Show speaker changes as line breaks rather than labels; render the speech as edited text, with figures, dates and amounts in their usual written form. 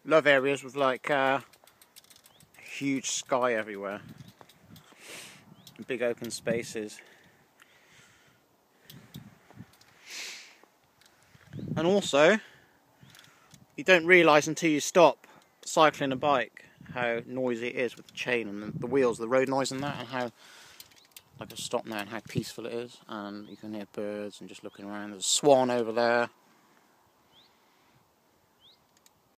Love areas with like huge sky everywhere, big open spaces. And also, you don't realise until you stop cycling a bike how noisy it is with the chain and the wheels, the road noise and that, and how, like, I stop now, and how peaceful it is. And you can hear birds and just looking around. There's a swan over there.